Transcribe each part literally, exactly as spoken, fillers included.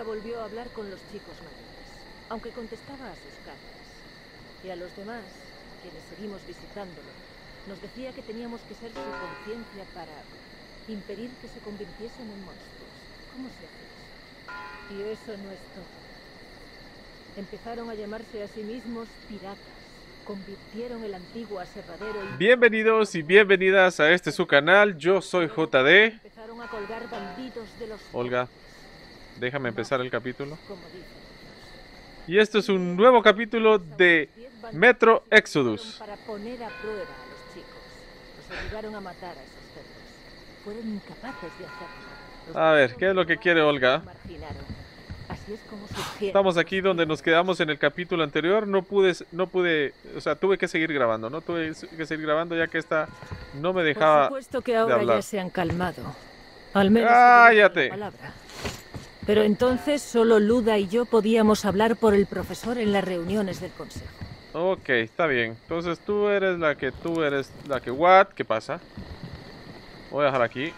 Nunca volvió a hablar con los chicos mayores, aunque contestaba a sus cartas. Y a los demás, quienes seguimos visitándolo, nos decía que teníamos que ser su conciencia para impedir que se convirtiesen en monstruos. ¿Cómo se hace eso? Y eso no es todo. Empezaron a llamarse a sí mismos piratas. Convirtieron el antiguo aserradero y... Bienvenidos y bienvenidas a este su canal. Yo soy J D. Empezaron a colgar bandidos de los... Olga, déjame empezar el capítulo. Como dicen. Y esto es un nuevo capítulo de Metro Exodus. Para poner a prueba a los chicos. Los obligaron a matar a esos cerdos. Fueron incapaces de hacerlo. A ver, ¿qué es lo que quiere Olga? Así es como surgieron. Estamos aquí donde nos quedamos en el capítulo anterior. No pude, no pude, o sea, tuve que seguir grabando, ¿no? Tuve que seguir grabando ya que esta no me dejaba. Por supuesto que ahora de hablar. Ya se han calmado. Al menos. ¡Cállate! Palabra. Pero entonces solo Luda y yo podíamos hablar por el profesor en las reuniones del consejo. Ok, está bien. Entonces tú eres la que tú eres la que what? ¿Qué pasa? Voy a dejar aquí.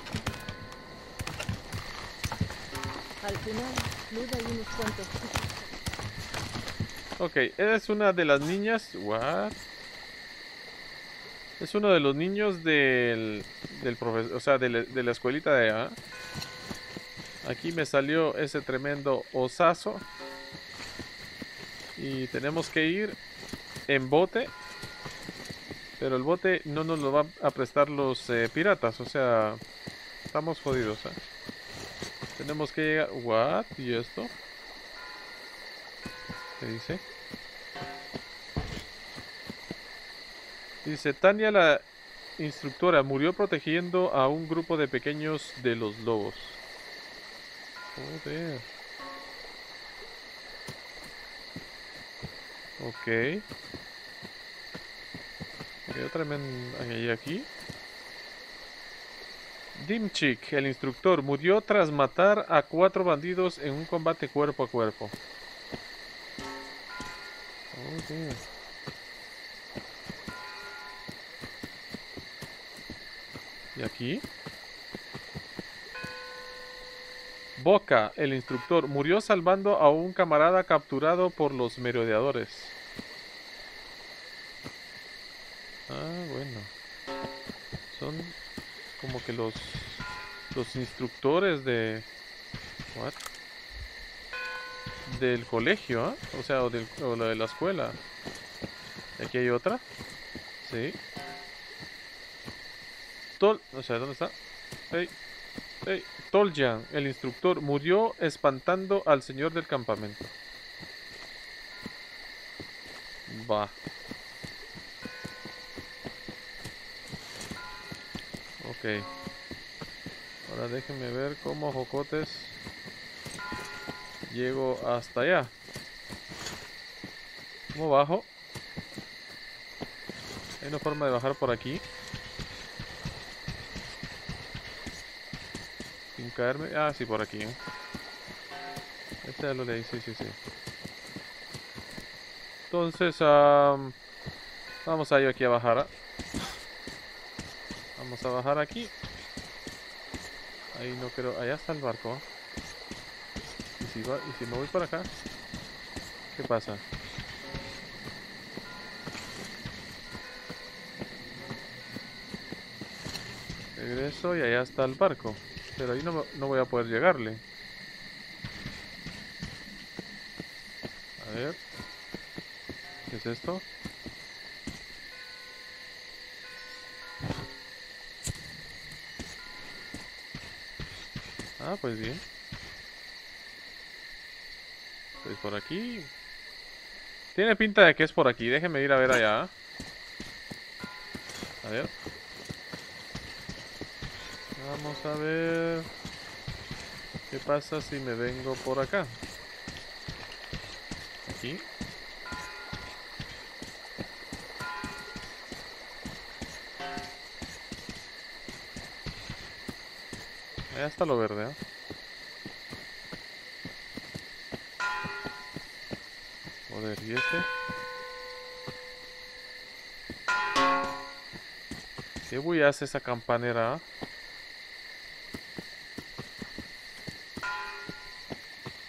Al final, Luda y unos cuantos chicos. Ok, eres una de las niñas. What? Es uno de los niños del, del profesor, o sea, de la, de la escuelita de allá. Aquí me salió ese tremendo osazo. Y tenemos que ir en bote. Pero el bote no nos lo van a prestar los eh, piratas. O sea, estamos jodidos, ¿eh? Tenemos que llegar... ¿What? ¿Y esto? ¿Qué dice? Dice, Tania, la instructora, murió protegiendo a un grupo de pequeños de los lobos. Joder. Ok. ¿Qué otra men hay aquí? Dimchik, el instructor, murió tras matar a cuatro bandidos en un combate cuerpo a cuerpo. Joder. ¿Y aquí? Boca, el instructor, murió salvando a un camarada capturado por los merodeadores. Ah, bueno. Son como que los los instructores de what? Del colegio, ¿eh? O sea, o, del, o la de la escuela. ¿Y aquí hay otra? Sí. Tol, o sea, ¿dónde está? Hey, hey. Toljan, el instructor, murió espantando al señor del campamento. Va. Ok. Ahora déjenme ver cómo jocotes llego hasta allá. ¿Cómo bajo? Hay una forma de bajar por aquí. Sin caerme. Ah, sí, por aquí, ¿eh? Este ya lo leí, sí, sí, sí. Entonces, um, vamos a ir aquí a bajar. ¿eh? Vamos a bajar aquí. Ahí no creo. Allá está el barco. ¿eh? ¿Y si, va, ¿Y si me voy por acá? ¿Qué pasa? Regreso y allá está el barco. Pero ahí no, no voy a poder llegarle. A ver. ¿Qué es esto? Ah, pues bien. Pues por aquí. Tiene pinta de que es por aquí. Déjenme ir a ver allá. A ver. Vamos a ver. ¿Qué pasa si me vengo por acá? Aquí. Allá está lo verde, ¿eh? Joder, ¿y este? ¿Qué voy a hacer esa campanera?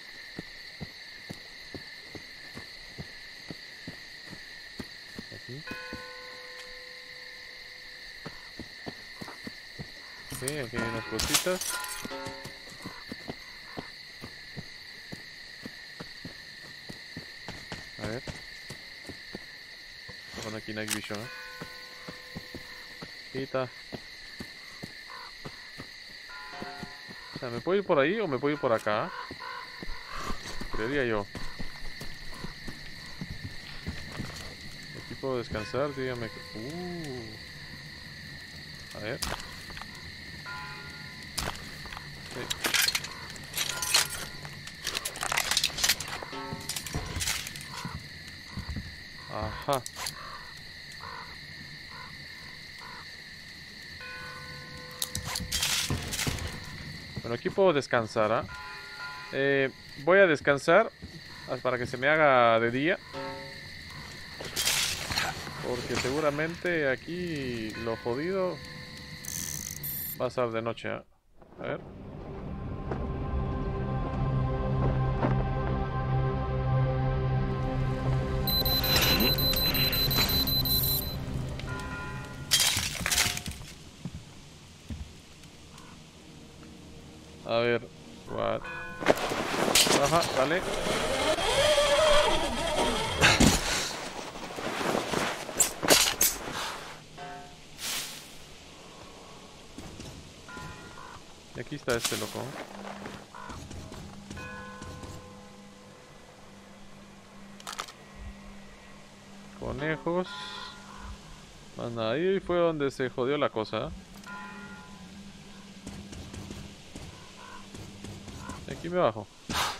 aquí. Ok, aquí hay unas cositas. A ver. Pon aquí Night Vision, ¿eh? Quita. O sea, ¿me puedo ir por ahí o me puedo ir por acá? Creería yo. Aquí puedo descansar, dígame que... Uh. A ver. Sí. Ajá. Bueno, aquí puedo descansar, ¿ah? ¿eh? Voy a descansar para que se me haga de día. Porque seguramente aquí lo jodido va a ser de noche, ¿eh? A ver. A ver. What? Ajá, dale. Y aquí está este loco. Conejos. Más nada, ahí fue donde se jodió la cosa. Y aquí me bajo.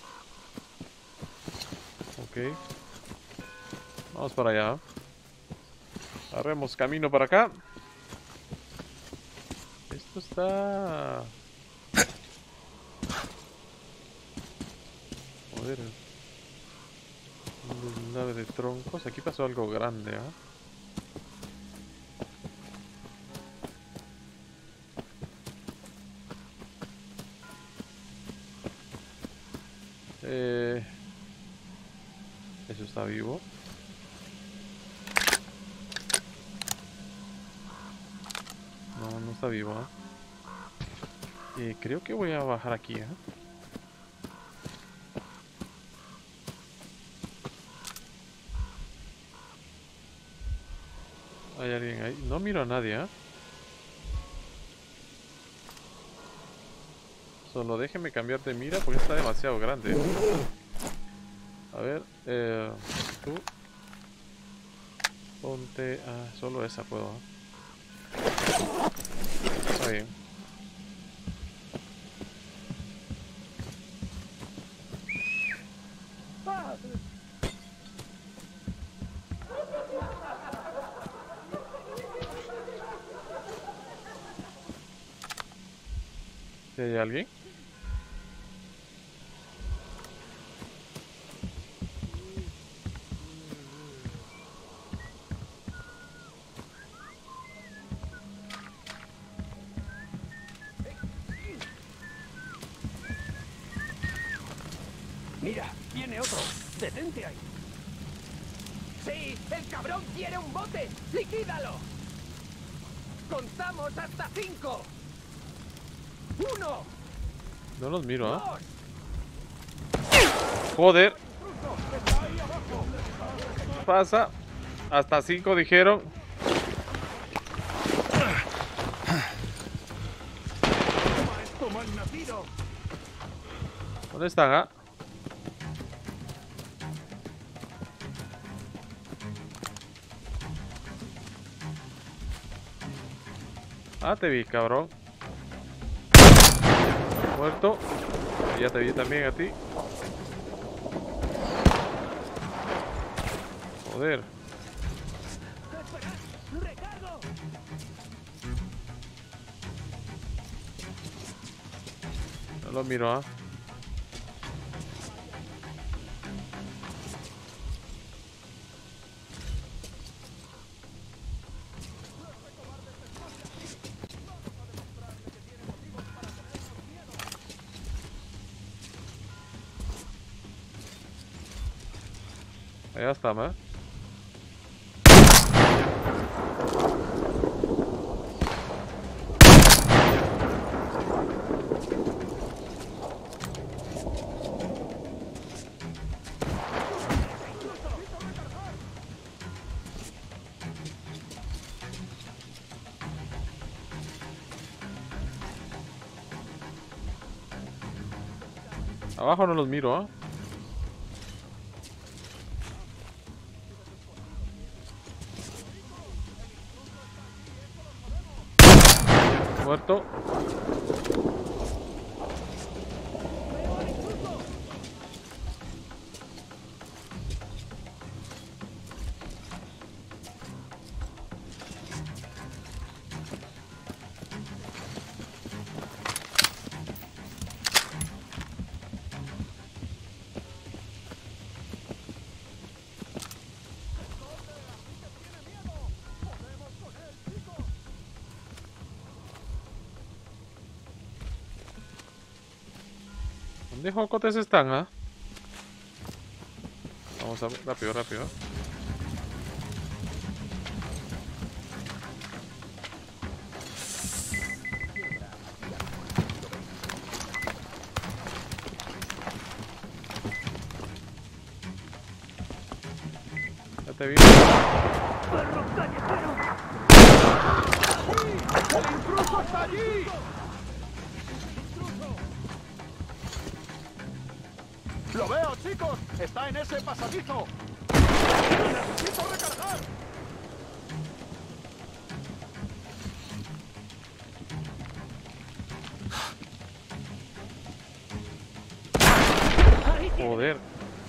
Ok. Vamos para allá. Agarremos camino para acá. Esto está... Joder. Un nave de troncos. Aquí pasó algo grande, ¿ah? ¿eh? Eh, eso está vivo. No, no está vivo, ¿eh? Eh, creo que voy a bajar aquí, ¿eh? Hay alguien ahí. No miro a nadie, ¿eh? Solo déjeme cambiar de mira porque está demasiado grande. A ver, eh, tú ponte... Ah, solo esa puedo. Está bien. ¿Sí hay alguien? Mira, viene otro. Detente ahí. ¡Sí! ¡El cabrón quiere un bote! ¡Liquídalo! ¡Contamos hasta cinco! ¡Uno! No los miro, ¿ah? ¿eh? Joder. Pasa. Hasta cinco dijeron. ¿Dónde están, ah? Ah, te vi, cabrón. Muerto. Ya te vi también a ti. Joder. No lo miro, ¿ah? Allá está, ¿eh? Abajo no los miro, ¿eh? Muerto. ¿Dónde jocotes están, ah? Vamos a... rápido, rápido. Ya te vi. ¡Perro callejero! ¡El intruso está allí! ¡Lo veo, chicos! ¡Está en ese pasadizo! ¡Necesito recargar! Joder.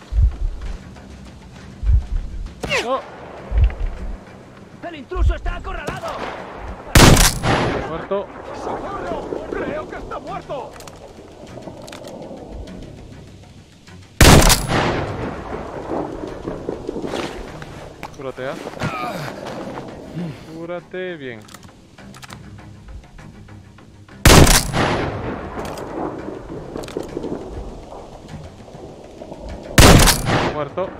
¡No! ¡El intruso está acorralado! Muerto. ¡Socorro! ¡Creo que está muerto! Cúrate, ¿ah? Cúrate bien. Muerto.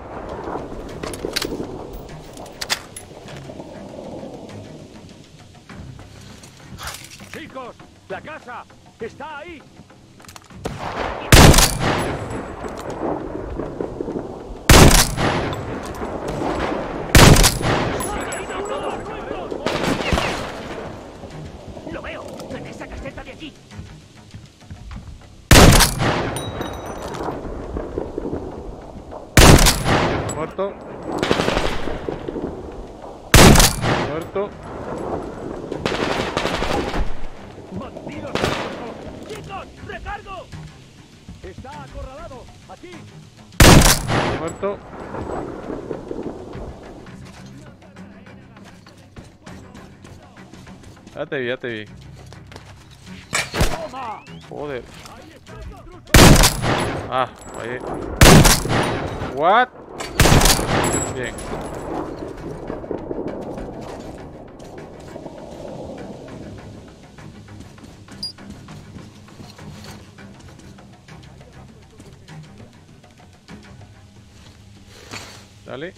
¡Chicos! ¡La casa! ¡Está ahí! ¡Lo veo! ¡Saca esa caseta de aquí! Muerto. Muerto. ¡Bandidos! ¡Chicos! ¡Recargo! ¡Está acorralado! ¡Aquí! Muerto. Ya te vi, ya te vi. ¡Toma! Joder. ¡Ahí está el intruso! Ah, ahí. What? Bien. Dale.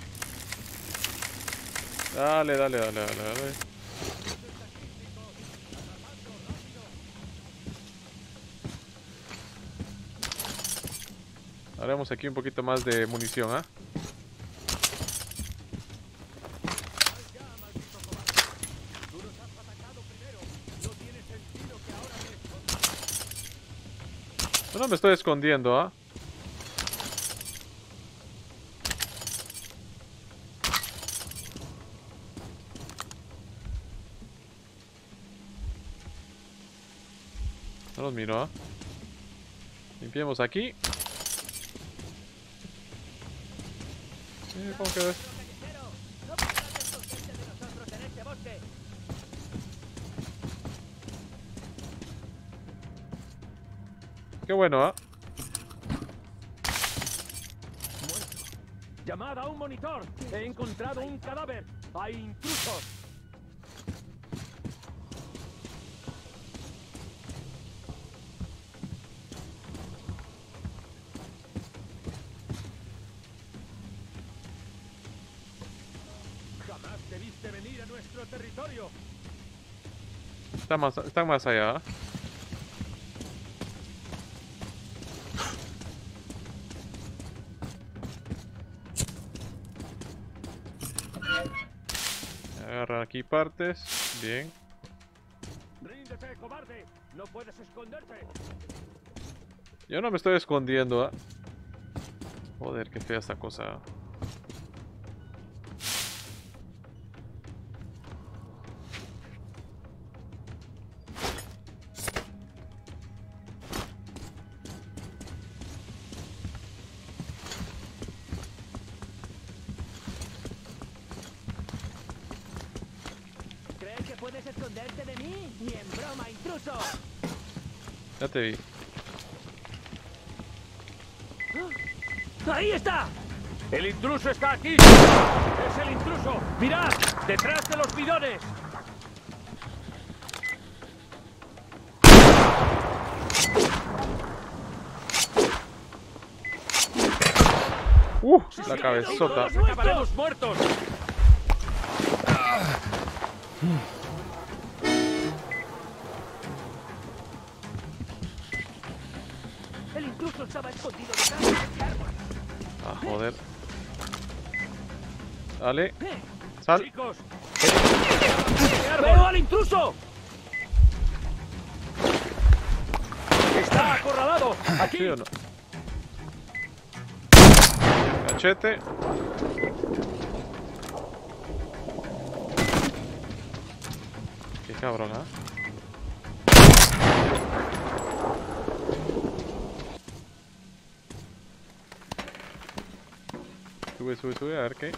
Dale, dale, dale, dale, dale. Haremos aquí un poquito más de munición, ¿ah? No, no me estoy escondiendo, ¿ah? No los miro, ¿ah? Limpiemos aquí. Eh, ¿Cómo quedó? Qué bueno, ¿ah? ¡Llamad a un monitor! ¡He encontrado un cadáver! ¡Hay intrusos! ¡Jamás debiste venir a nuestro territorio! Está más, están más allá, ¿ah? Agarrar aquí partes. Bien. ¡Ríndete, cobarde! ¡No puedes esconderte! Yo no me estoy escondiendo, ¿eh? Joder, qué fea esta cosa. ¿Crees que puedes esconderte de mí? ¡Ni en broma, intruso! Ya te vi. ¡Ahí está! ¡El intruso está aquí! ¡Es el intruso! ¡Mirad! ¡Detrás de los bidones! ¡Uh! La cabezota. ¡Todos acabaremos muertos! El intruso estaba escondido detrás de ese árbol. Ah, joder. Dale. Eh, Sal. Chicos, el- ¡veo al intruso! ¡Está acorralado! ¡Aquí! ¿Sí o no? Cachete. Qué cabrón, ¿ah? Sube, sube, sube, a ver qué.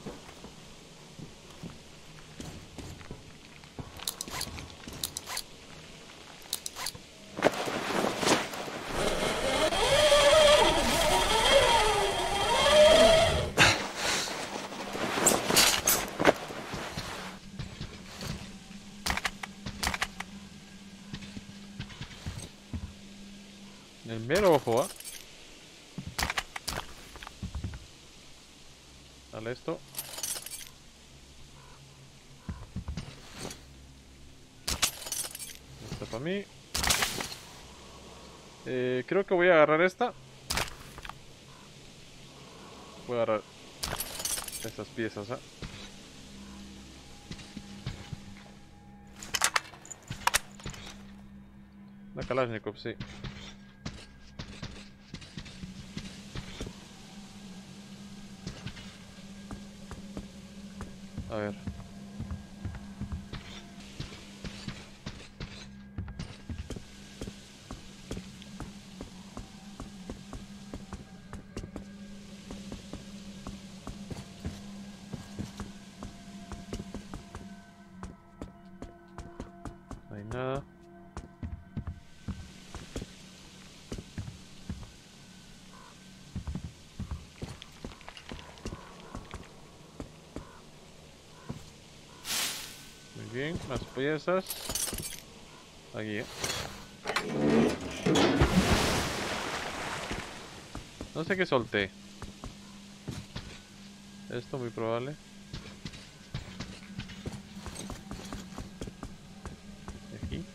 El mero ojo, ¿ah? Dale esto. Esto para mí. Eh, creo que voy a agarrar esta. Voy a agarrar estas piezas, ¿ah? La Kalashnikov, sí. A ver. No hay nada. Muy bien, más piezas. Aquí, ¿eh? No sé qué solté. Esto muy probable. Aquí.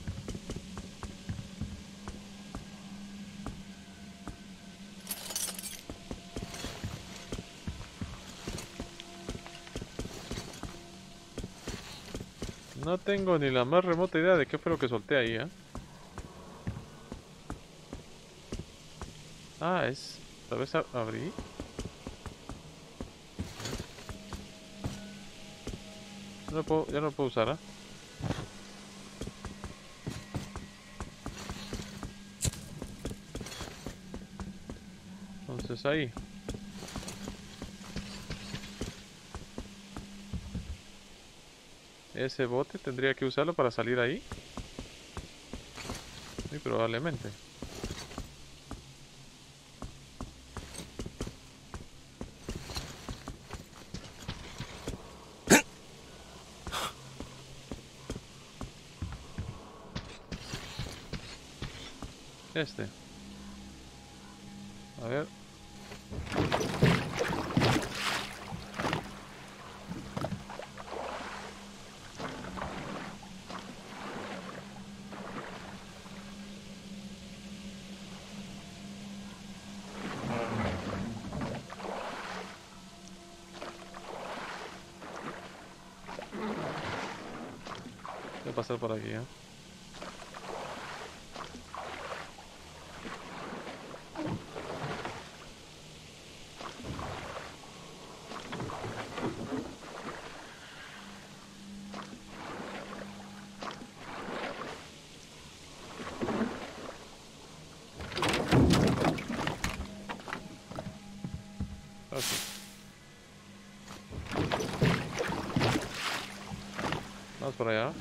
No tengo ni la más remota idea de qué fue lo que solté ahí, ¿eh? Ah, es... Tal vez ab- abrí. No lo puedo, ya no lo puedo usar, ¿ah? Entonces ahí. Ese bote tendría que usarlo para salir ahí. Muy probablemente. Este. A ver. Voy a pasar por aquí, ¿eh? Vamos por allá.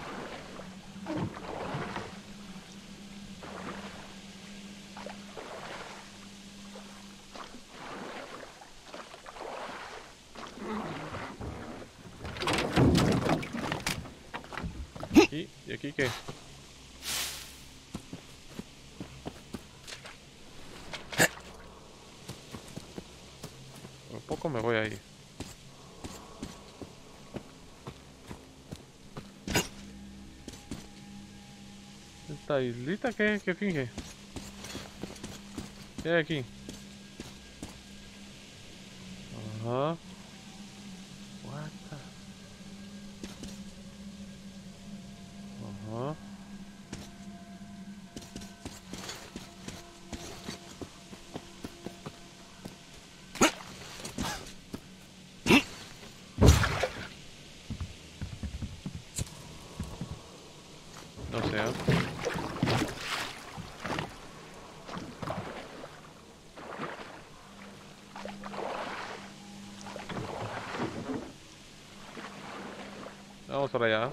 ¿Y, ¿Y aquí qué? Por poco me voy ahí. ¿Esta islita qué, qué finge? ¿Qué hay aquí? Ajá. What the... Ajá. No sé. ¿eh? Vamos para allá.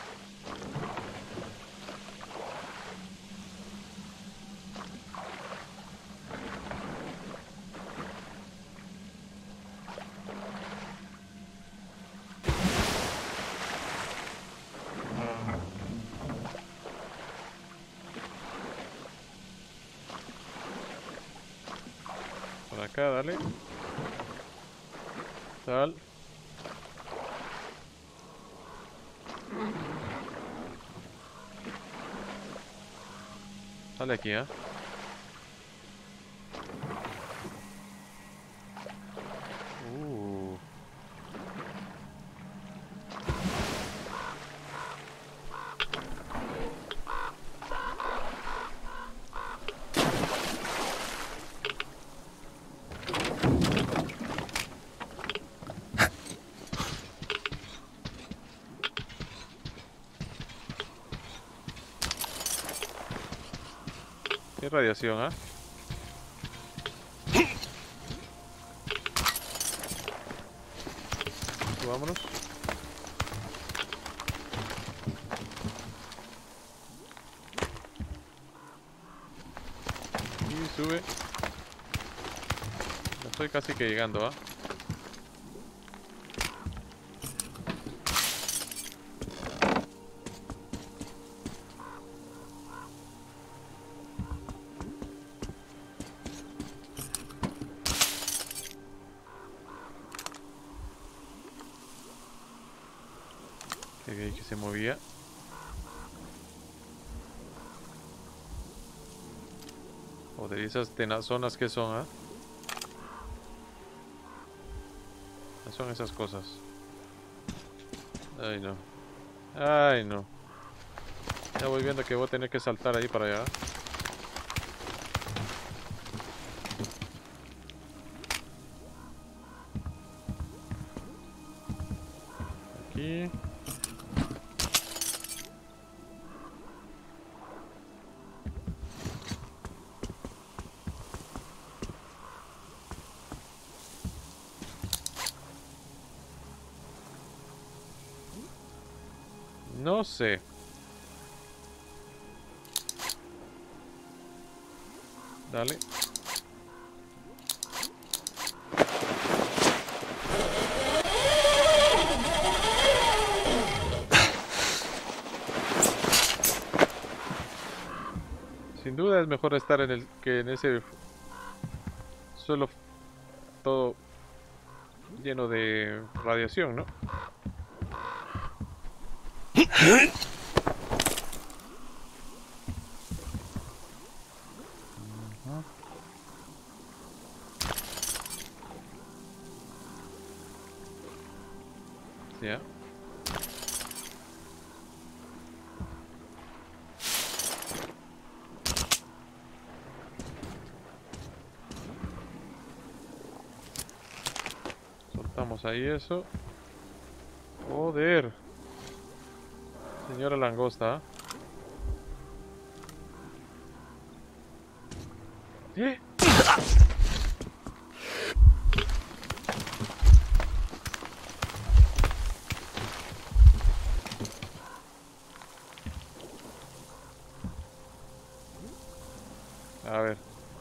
Por acá, dale. Sal. Sale aquí, ¿eh? Uh. Qué radiación, ¿ah? ¿eh? Vámonos. Y sube. Ya estoy casi que llegando, ¿ah? ¿eh? Que vi que se movía. Joder, ¿y esas tenazonas que son, ah? ¿eh? ¿Qué son esas cosas? Ay, no. Ay, no. Ya voy viendo que voy a tener que saltar ahí para allá. Aquí. No sé. Dale. Sin duda es mejor estar en el que en ese suelo todo lleno de radiación, ¿no? Ya. Soltamos ahí eso. Joder. Señora langosta. ¿Eh? A ver.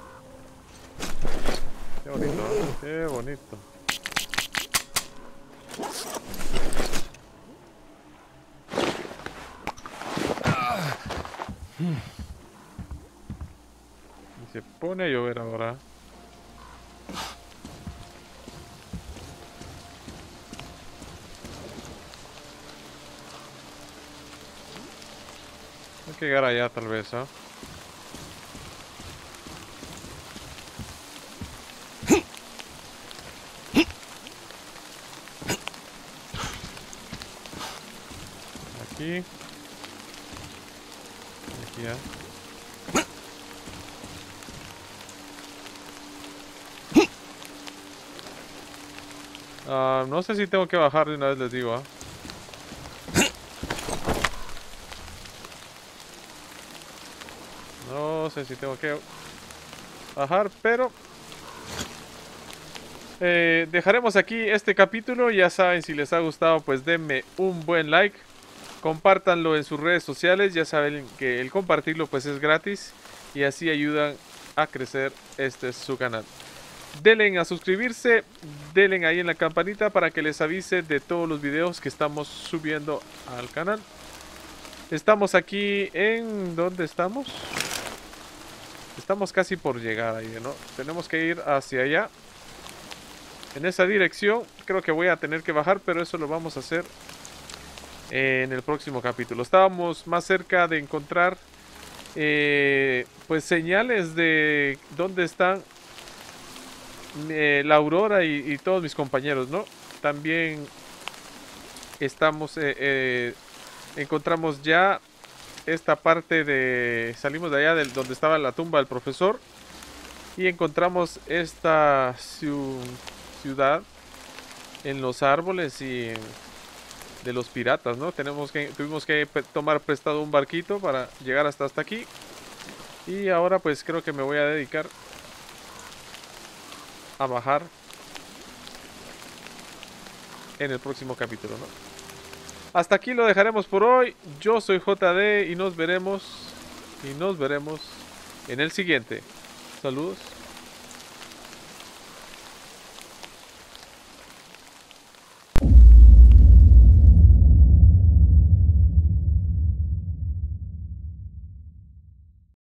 Qué bonito, ¿eh? Qué bonito. Y se pone a llover ahora. Hay que llegar allá tal vez, ¿ah? ¿eh? Aquí. Aquí ya. Uh, no sé si tengo que bajar de una vez, les digo, ¿ah? ¿eh? No sé si tengo que bajar, pero eh, dejaremos aquí este capítulo. Ya saben, si les ha gustado, pues denme un buen like. Compártanlo en sus redes sociales. Ya saben que el compartirlo pues es gratis. Y así ayudan a crecer este su canal. Denle a suscribirse. Denle ahí en la campanita para que les avise de todos los videos que estamos subiendo al canal. Estamos aquí en... ¿Dónde estamos? Estamos casi por llegar ahí, ¿no? Tenemos que ir hacia allá. En esa dirección. Creo que voy a tener que bajar, pero eso lo vamos a hacer en el próximo capítulo. Estábamos más cerca de encontrar eh, pues señales de dónde están eh, la Aurora y, y todos mis compañeros, ¿no? También estamos eh, eh, encontramos ya esta parte de... Salimos de allá de donde estaba la tumba del profesor y encontramos esta ciudad en los árboles y de los piratas, ¿no? Tenemos que, tuvimos que tomar prestado un barquito para llegar hasta, hasta aquí. Y ahora pues creo que me voy a dedicar a bajar en el próximo capítulo, ¿no? Hasta aquí lo dejaremos por hoy. Yo soy J D y nos veremos y nos veremos en el siguiente. Saludos.